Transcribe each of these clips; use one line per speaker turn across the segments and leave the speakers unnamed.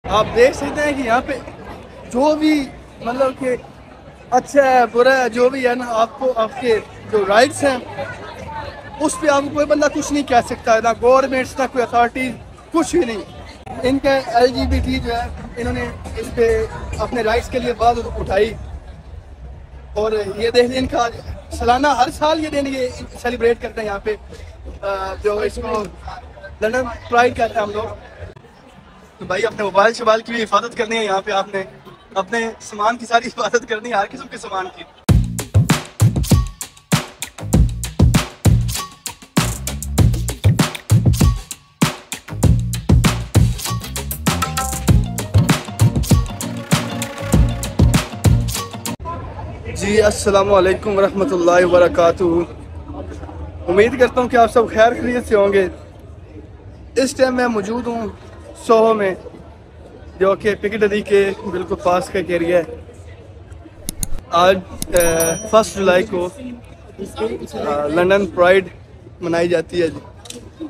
आप देख सकते हैं कि यहाँ पे जो भी मतलब कि अच्छा है बुरा है जो भी है ना, आपको आपके जो राइट्स हैं उस पर आपको कोई बंदा कुछ नहीं कह सकता है, ना गवर्नमेंट्स ना कोई अथॉरिटीज, कुछ भी नहीं। इनके LGBT जो है इन्होंने इस पे अपने राइट्स के लिए बात उठाई, और ये देख इनका सालाना हर साल ये दिन ये सेलिब्रेट करते हैं यहाँ पे, जो इसको लंदन प्राइड कहते हैं हम लोग। तो भाई अपने मोबाइल शोबाइल की भी हिफाजत करनी है यहाँ पे, आपने अपने सामान की सारी हिफाजत करनी है, हर किस्म के सामान की। जी अस्सलाम वालेकुम वरहमतुल्लाहि वबरकातुहू। उम्मीद करता हूँ कि आप सब खैर खैरियत से होंगे। इस टाइम मैं मौजूद हूँ सोहो में, जो कि पिकडली के बिल्कुल पास का एरिया है। आज 1 जुलाई को लंदन प्राइड मनाई जाती है जी।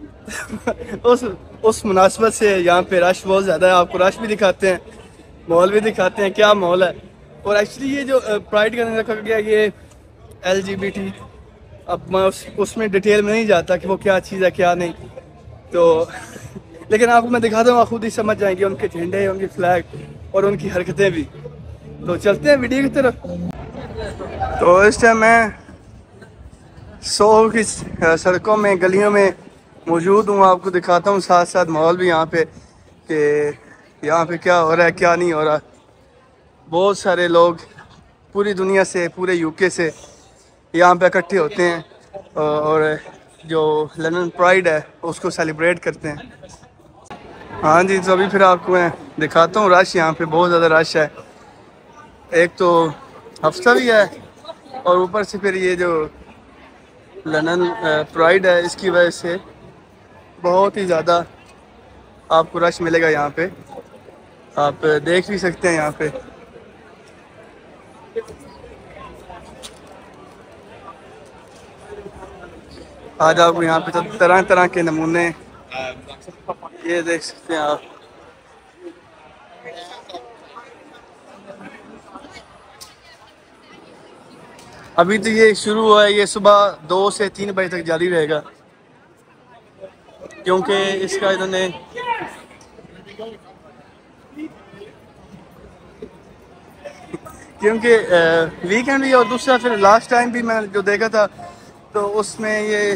उस मुनासबत से यहाँ पे रश बहुत ज़्यादा है, आपको रश भी दिखाते हैं, मॉल भी दिखाते हैं, क्या मॉल है। और एक्चुअली ये जो प्राइड का रखा गया ये LGBT, अब मैं उसमें डिटेल में नहीं जाता कि वो क्या चीज़ है क्या नहीं, तो लेकिन आपको मैं दिखाता हूँ, आप खुद ही समझ जाएंगे उनके झंडे, उनकी फ्लैग और उनकी हरकतें भी। तो चलते हैं वीडियो की तरफ। तो इस टाइम मैं सोहो की सड़कों में गलियों में मौजूद हूँ, आपको दिखाता हूँ साथ साथ माहौल भी यहाँ पे कि यहाँ पे क्या हो रहा है क्या नहीं हो रहा। बहुत सारे लोग पूरी दुनिया से, पूरे UK से यहाँ पे इकट्ठे होते हैं और जो लंदन प्राइड है उसको सेलिब्रेट करते हैं। हाँ जी, तो अभी फिर आपको मैं दिखाता हूँ रश, यहाँ पे बहुत ज़्यादा रश है। एक तो हफ्ता भी है और ऊपर से फिर ये जो लंदन प्राइड है इसकी वजह से बहुत ही ज़्यादा आपको रश मिलेगा यहाँ पे, आप देख भी सकते हैं यहाँ पे। आज आपको यहाँ पे तो तरह तरह के नमूने ये देख सकते हैं आप। अभी तो ये शुरू हुआ है, ये सुबह 2 से 3 बजे तक जारी रहेगा, क्योंकि इसका इन्होंने क्योंकि वीकेंड भी, और दूसरा फिर लास्ट टाइम भी मैं जो देखा था तो उसमें ये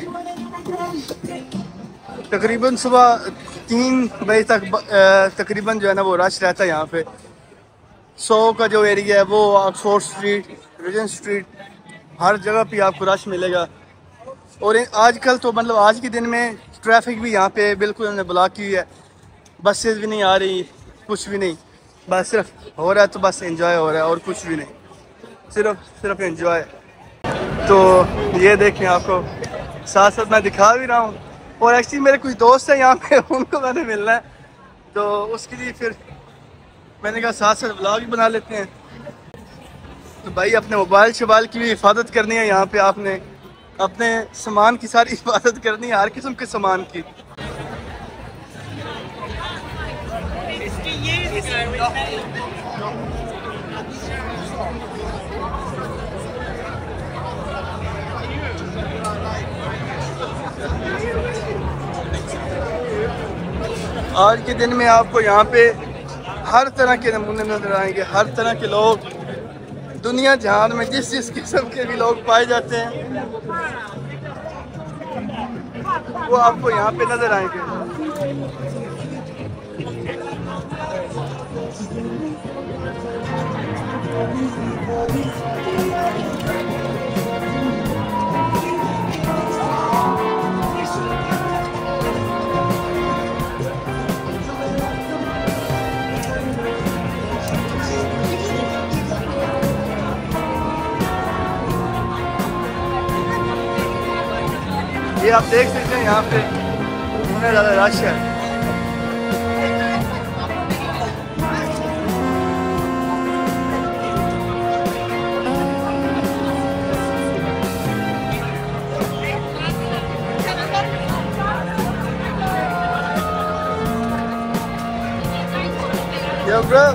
तकरीबन सुबह 3 बजे तक तकरीबन जो है ना वो रश रहता है यहाँ पे। सोहो का जो एरिया है वो ऑक्सफोर्ड स्ट्रीट, रिजेंट स्ट्रीट, हर जगह पे आपको रश मिलेगा। और आजकल तो मतलब आज के दिन में ट्रैफिक भी यहाँ पे बिल्कुल उन्होंने ब्लॉक की है, बसेस भी नहीं आ रही, कुछ भी नहीं, बस सिर्फ हो रहा है तो बस एंजॉय हो रहा है और कुछ भी नहीं, सिर्फ एंजॉय। तो ये देखें, आपको साथ साथ मैं दिखा भी रहा हूँ। और एक्चुअली मेरे कुछ दोस्त हैं यहाँ पे, उनको मैंने मिलना है, तो उसके लिए फिर मैंने कहा साथ साथ व्लॉग भी बना लेते हैं। तो भाई अपने मोबाइल शोबाइल की भी हिफाजत करनी है यहाँ पे, आपने अपने सामान की सारी हिफाजत करनी है, हर किस्म के सामान की। आज के दिन में आपको यहाँ पे हर तरह के नमूने नजर आएंगे, हर तरह के लोग, दुनिया जहान में जिस किस्म के भी लोग पाए जाते हैं वो आपको यहाँ पे नजर आएंगे। ये आप देख सकते हैं यहाँ पे बहुत ज़्यादा रश है। Yo, bro.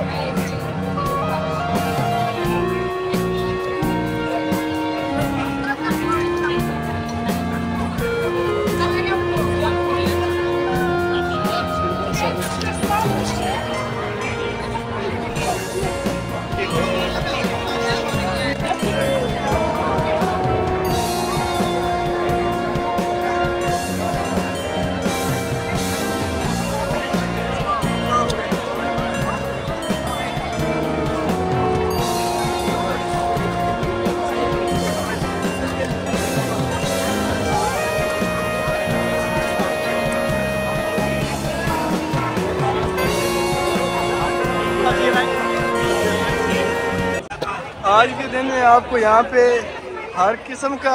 आज के दिन में आपको यहाँ पे हर किस्म का,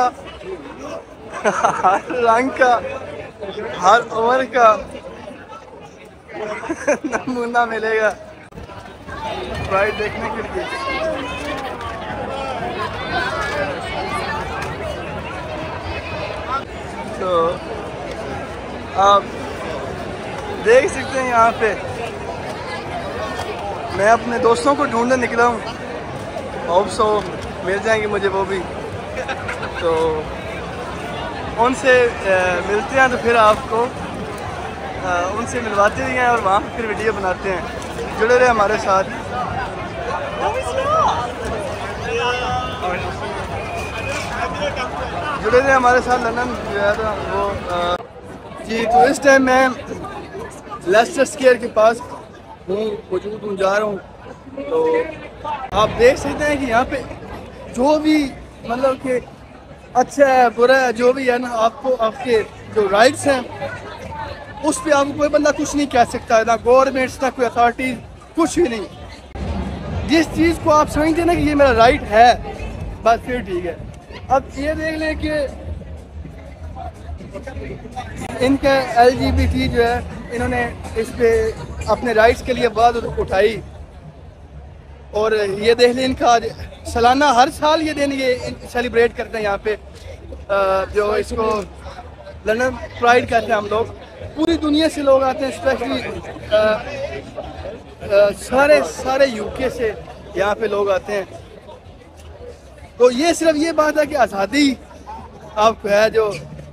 हर रंग का, हर उम्र का नमूना मिलेगा प्राइड देखने के लिए। तो आप देख सकते हैं यहाँ पे मैं अपने दोस्तों को ढूंढने निकला हूँ, होप सो मिल जाएंगे मुझे वो भी। तो उनसे मिलते हैं तो फिर आपको उनसे मिलवाते भी हैं और वहाँ फिर वीडियो बनाते हैं। जुड़े रहे हमारे साथ। जुड़े रहे हमारे साथ। लंदन जो है वो जी। तो इस टाइम मैं लेस्टर स्क्वायर के पास मौजूद हूँ, जा रहा हूँ। तो आप देख सकते हैं कि यहाँ पे जो भी मतलब कि अच्छा है बुरा है जो भी है ना, आपको आपके जो राइट्स हैं उस पर आपको कोई बंदा कुछ नहीं कह सकता है, ना गवर्नमेंट्स ना कोई अथॉरिटीज, कुछ भी नहीं। जिस चीज़ को आप समझते हैं ना कि ये मेरा राइट है, बस फिर ठीक है। अब ये देख लें कि इनका LGBT जो है इन्होंने इस पे अपने राइट्स के लिए बात उठाई, और ये देख लें इनका सालाना हर साल ये दिन ये सेलिब्रेट करते हैं यहाँ पे, जो इसको लंदन प्राइड कहते हैं हम लोग। पूरी दुनिया से लोग आते हैं, स्पेशली सारे यूके से यहाँ पे लोग आते हैं। तो ये सिर्फ ये बात है कि आज़ादी आपको है, जो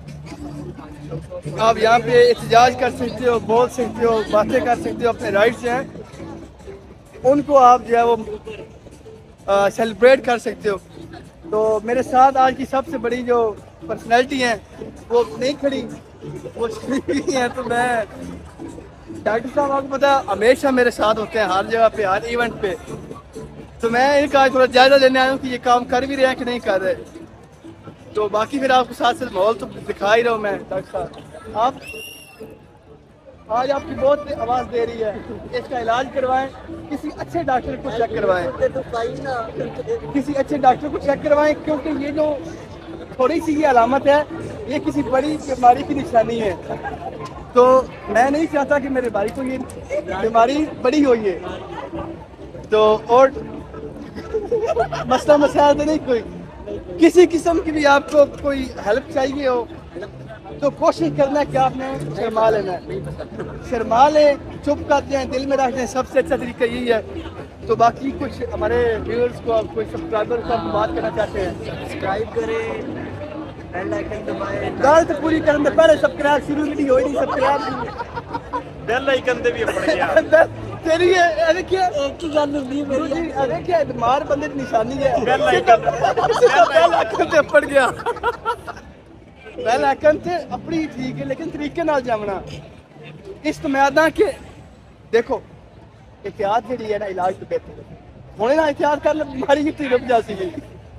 आप यहाँ पे एहतजाज कर सकते हो, बोल सकते हो, बातें कर सकते हो, अपने राइट्स हैं उनको आप जो है वो सेलिब्रेट कर सकते हो। तो मेरे साथ आज की सबसे बड़ी जो पर्सनैलिटी हैं वो नहीं खड़ी, वो नहीं है। तो मैं डॉक्टर साहब आपको पता हमेशा मेरे साथ होते हैं हर जगह पे, हर इवेंट पे। तो मैं इनका थोड़ा जायज़ा लेने आया हूँ कि ये काम कर भी रहे हैं कि नहीं कर रहे। तो बाकी फिर आपको साथ साथ माहौल तो दिखा ही रहा हूँ मैं। डॉक्टर साहब आप आज आपकी बहुत आवाज़ दे रही है, इसका इलाज करवाएं, किसी अच्छे डॉक्टर को चेक करवाएं, किसी अच्छे डॉक्टर को चेक करवाएं, क्योंकि ये जो थोड़ी सी ये अलामत है ये किसी बड़ी बीमारी की निशानी है। तो मैं नहीं चाहता कि मेरे भाई को ये बीमारी बड़ी हो ये। तो और मसला मसाइल तो नहीं, कोई किसी किस्म की भी आपको कोई हेल्प चाहिए हो तो कोशिश करना है कि आपने शर्मा लेना है, शर्मा लें, चुप करते हैं, दिल में रखते हैं, सबसे अच्छा तरीका यही है। तो बाकी कुछ हमारे व्यूअर्स को, कोई सब्सक्राइबर को आप बात करना चाहते हैं? सब्सक्राइब करें, बेल आइकन दबाएं। गाल तो पूरी करने से पहले सब्सक्राइब शुरू नहीं हुई, नहीं सब्सक्राइब बेल आइकन दे भी पड़ गया तेरी अरे क्या एक ही गल नहीं मेरी, अरे क्या बीमार बंदे की निशानी है बेल आइकन ते पड़ गया। बेल आइकन ते अपनी ठीक है, लेकिन तरीके नाल जामना इस मैदा के देखो एहतियात जी है ना, इलाज तो बेहतर होने ना, एहतियात कर बीमारी की रुक जाती है।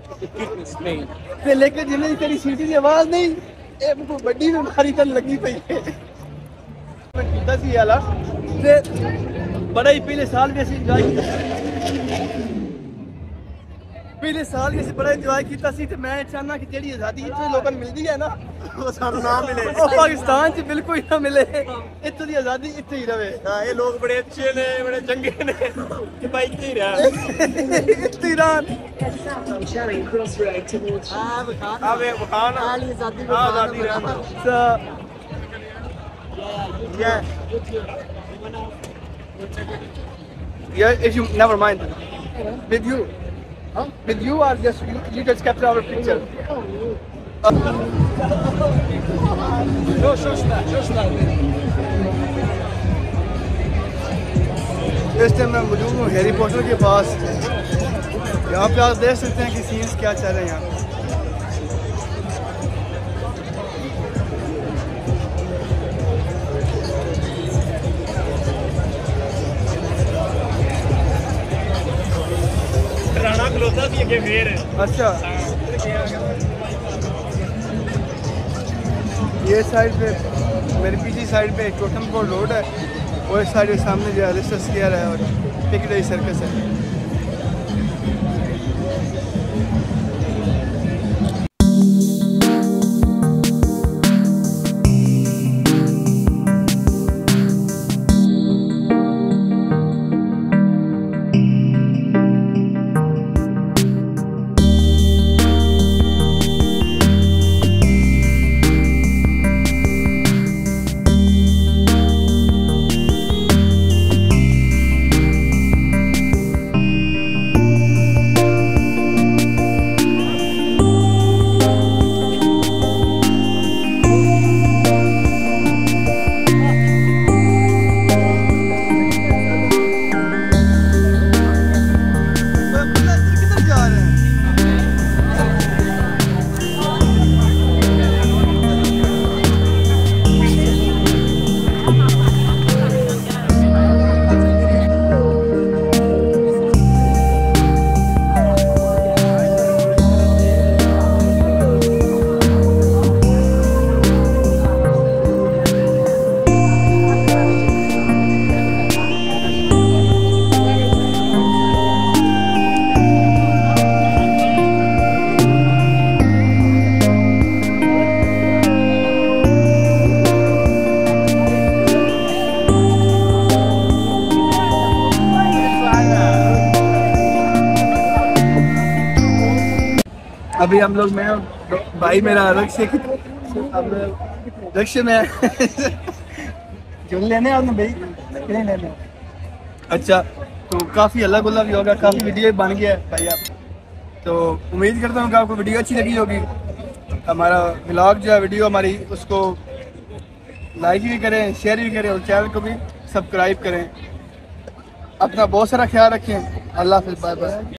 लेकिन जिन्हें तेरी सीटी की आवाज नहीं, ये बड़ी बीमारी तो लगी पई है। बड़ा ही पिछले साल भी पिछले साल भी बड़ा इंजॉय किया सी। मैं चाहना कि जी आज़ादी इतने लोगों मिलती है ना वो सानू ना मिले, पाकिस्तान च बिल्कुल ही ना मिले, इतों की आज़ादी इतने ही रहे। ये लोग बड़े अच्छे ने, बड़े चंगे ने, भाई इतने ही रहा इतने ईरान Yeah, if you never mind. With you. Huh? With you or just you just capture our picture. इस टाइम मैं मौजूद हूँ हैरी पॉटर के पास। यहाँ पे आप देख सकते हैं कि सीन्स क्या चल रहे हैं यहाँ। अच्छा, ये साइड पे मेरे पीछे साइड पे टोटम कोड रोड है और इस साइड के सामने जो है स्क्वायर है और पिकडे सर्कस है। अभी हम लोग, मैं भाई मेरा रक्शे में जो लेने आपने भाई नहीं लेने। अच्छा, तो काफ़ी अलग अलग भी होगा, काफ़ी वीडियो बन गया है भाई आप, तो उम्मीद करता हूँ कि आपको वीडियो अच्छी लगी होगी। हमारा व्लॉग जो है वीडियो हमारी, उसको लाइक भी करें, शेयर भी करें और चैनल को भी सब्सक्राइब करें। अपना बहुत सारा ख्याल रखें। अल्लाह हाफ़िज़, बाय बाय।